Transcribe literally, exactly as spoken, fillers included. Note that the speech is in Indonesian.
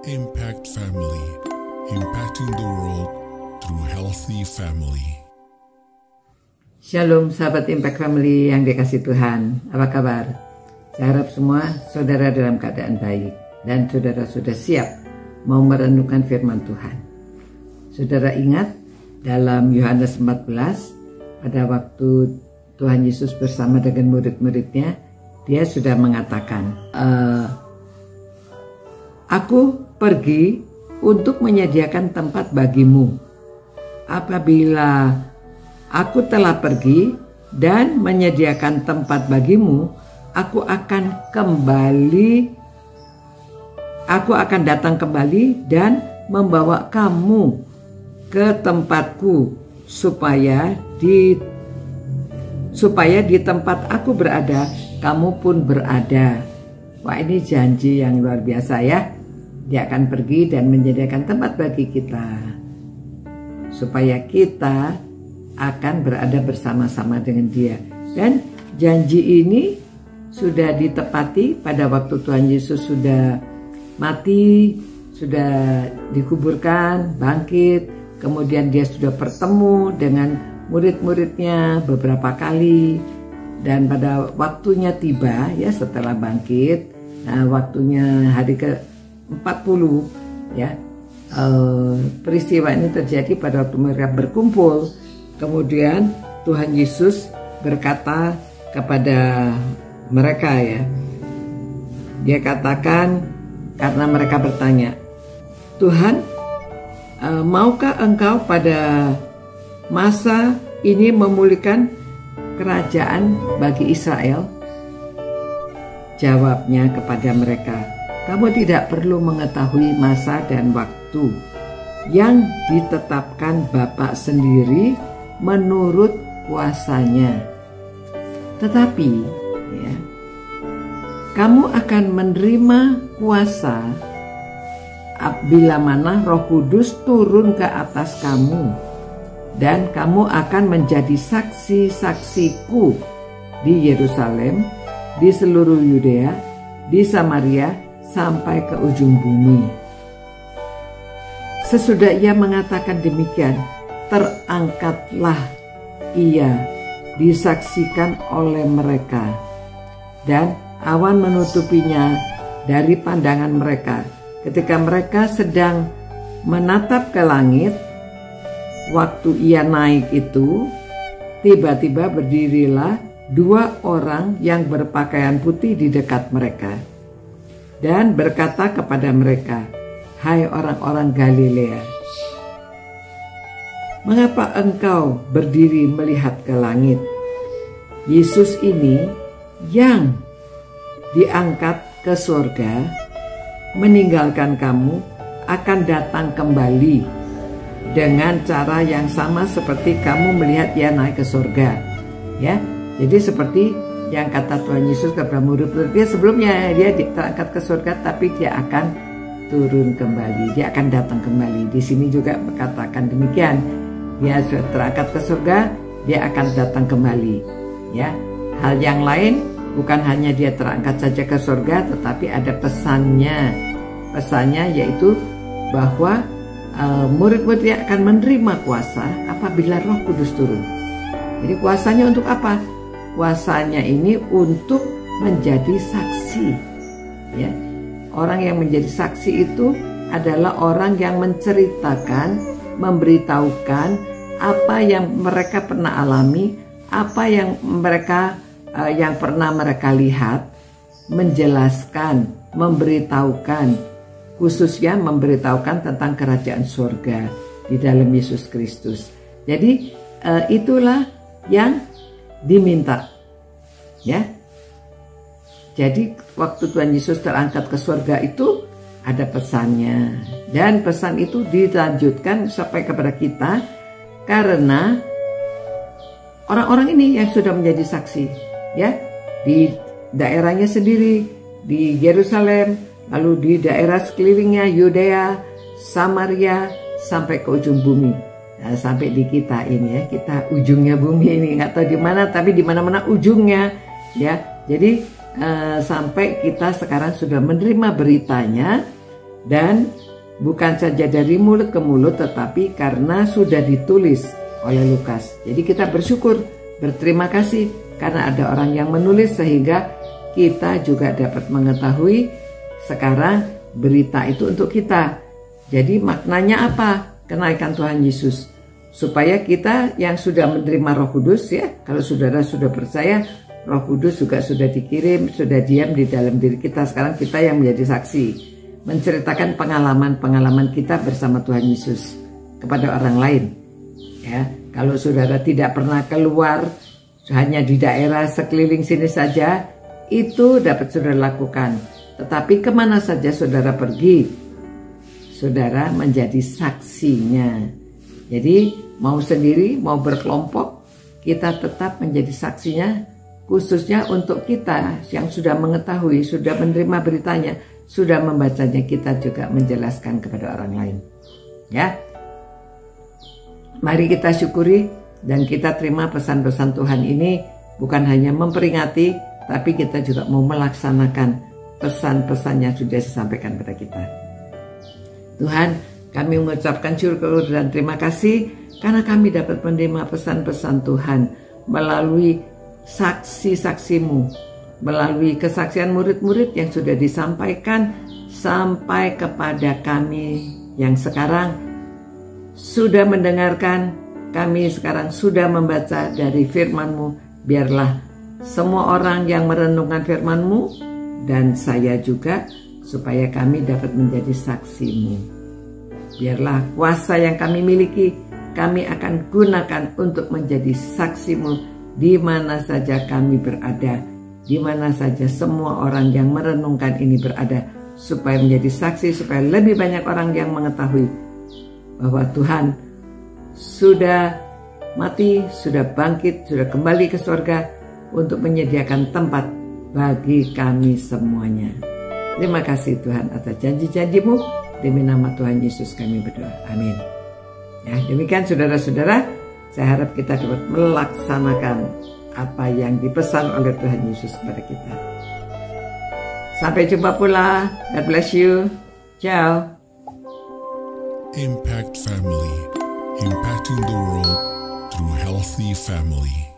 Impact Family, impacting the world through healthy family. Shalom sahabat Impact Family yang dikasih Tuhan, apa kabar? Saya harap semua saudara dalam keadaan baik dan saudara sudah siap mau merenungkan firman Tuhan. Saudara ingat dalam Yohanes empat belas pada waktu Tuhan Yesus bersama dengan murid-muridnya, dia sudah mengatakan, e, Aku pergi untuk menyediakan tempat bagimu. Apabila aku telah pergi dan menyediakan tempat bagimu, aku akan kembali, aku akan datang kembali dan membawa kamu ke tempatku supaya di supaya di tempat aku berada, kamu pun berada. Wah, ini janji yang luar biasa ya. Dia akan pergi dan menyediakan tempat bagi kita supaya kita akan berada bersama-sama dengan dia. Dan janji ini sudah ditepati pada waktu Tuhan Yesus sudah mati, sudah dikuburkan, bangkit, kemudian dia sudah bertemu dengan murid-muridnya beberapa kali, dan pada waktunya tiba ya setelah bangkit, nah waktunya hari ke empat puluh ya, uh, peristiwa ini terjadi pada waktu mereka berkumpul. Kemudian Tuhan Yesus berkata kepada mereka ya, dia katakan karena mereka bertanya, Tuhan, uh, maukah engkau pada masa ini memulihkan kerajaan bagi Israel? Jawabnya kepada mereka, kamu tidak perlu mengetahui masa dan waktu yang ditetapkan Bapa sendiri menurut kuasanya. Tetapi ya, kamu akan menerima kuasa bila mana Roh Kudus turun ke atas kamu, dan kamu akan menjadi saksi-saksiku di Yerusalem, di seluruh Yudea, di Samaria, sampai ke ujung bumi. Sesudah ia mengatakan demikian, terangkatlah ia disaksikan oleh mereka, dan awan menutupinya dari pandangan mereka. Ketika mereka sedang menatap ke langit, waktu ia naik itu, tiba-tiba berdirilah dua orang yang berpakaian putih di dekat mereka dan berkata kepada mereka, hai orang-orang Galilea, mengapa engkau berdiri melihat ke langit? Yesus ini yang diangkat ke surga, meninggalkan kamu, akan datang kembali dengan cara yang sama seperti kamu melihat dia naik ke surga. Ya, jadi seperti yang kata Tuhan Yesus kepada murid-muridnya sebelumnya, dia terangkat ke surga, tapi dia akan turun kembali, dia akan datang kembali. Di sini juga berkatakan demikian, dia sudah terangkat ke surga, dia akan datang kembali. Ya, hal yang lain bukan hanya dia terangkat saja ke surga, tetapi ada pesannya, pesannya yaitu bahwa uh, murid-muridnya akan menerima kuasa apabila Roh Kudus turun. Jadi kuasanya untuk apa? Kuasanya ini untuk menjadi saksi ya. Orang yang menjadi saksi itu adalah orang yang menceritakan, memberitahukan apa yang mereka pernah alami, apa yang mereka uh, yang pernah mereka lihat, menjelaskan, memberitahukan, khususnya memberitahukan tentang kerajaan surga di dalam Yesus Kristus. Jadi uh, itulah yang diminta ya. Jadi waktu Tuhan Yesus terangkat ke surga itu ada pesannya, dan pesan itu dilanjutkan sampai kepada kita karena orang-orang ini yang sudah menjadi saksi ya, di daerahnya sendiri, di Yerusalem, lalu di daerah sekelilingnya, Yudea, Samaria, sampai ke ujung bumi. Nah, sampai di kita ini ya, kita ujungnya bumi ini, nggak tahu di mana, tapi di mana-mana ujungnya ya. Jadi eh, sampai kita sekarang sudah menerima beritanya Dan bukan saja dari mulut ke mulut, tetapi karena sudah ditulis oleh Lukas. Jadi kita bersyukur, berterima kasih karena ada orang yang menulis sehingga kita juga dapat mengetahui sekarang berita itu untuk kita. Jadi maknanya apa? Kenaikan Tuhan Yesus. Supaya kita yang sudah menerima Roh Kudus, ya, kalau saudara sudah percaya, Roh Kudus juga sudah dikirim, sudah diam di dalam diri kita. Sekarang kita yang menjadi saksi, menceritakan pengalaman-pengalaman kita bersama Tuhan Yesus kepada orang lain. Ya, kalau saudara tidak pernah keluar, hanya di daerah sekeliling sini saja, itu dapat saudara lakukan. Tetapi kemana saja saudara pergi, saudara menjadi saksinya. Jadi mau sendiri, mau berkelompok, kita tetap menjadi saksinya, khususnya untuk kita yang sudah mengetahui, sudah menerima beritanya, sudah membacanya, kita juga menjelaskan kepada orang lain. Ya, mari kita syukuri dan kita terima pesan-pesan Tuhan ini, bukan hanya memperingati, tapi kita juga mau melaksanakan pesan-pesan yang sudah disampaikan kepada kita. Tuhan, kami mengucapkan syukur dan terima kasih karena kami dapat menerima pesan-pesan Tuhan melalui saksi-saksimu, melalui kesaksian murid-murid yang sudah disampaikan sampai kepada kami yang sekarang sudah mendengarkan, kami sekarang sudah membaca dari firman-Mu. Biarlah semua orang yang merenungkan firman-Mu dan saya juga, supaya kami dapat menjadi saksi-Mu. Biarlah kuasa yang kami miliki, kami akan gunakan untuk menjadi saksi-Mu di mana saja kami berada, di mana saja semua orang yang merenungkan ini berada, supaya menjadi saksi, supaya lebih banyak orang yang mengetahui bahwa Tuhan sudah mati, sudah bangkit, sudah kembali ke surga untuk menyediakan tempat bagi kami semuanya. Terima kasih Tuhan atas janji-janji-Mu. Demi nama Tuhan Yesus kami berdoa. Amin. Ya, demikian saudara-saudara, saya harap kita dapat melaksanakan apa yang dipesan oleh Tuhan Yesus kepada kita. Sampai jumpa pula. God bless you. Ciao. Impact Family, impacting the world through healthy family.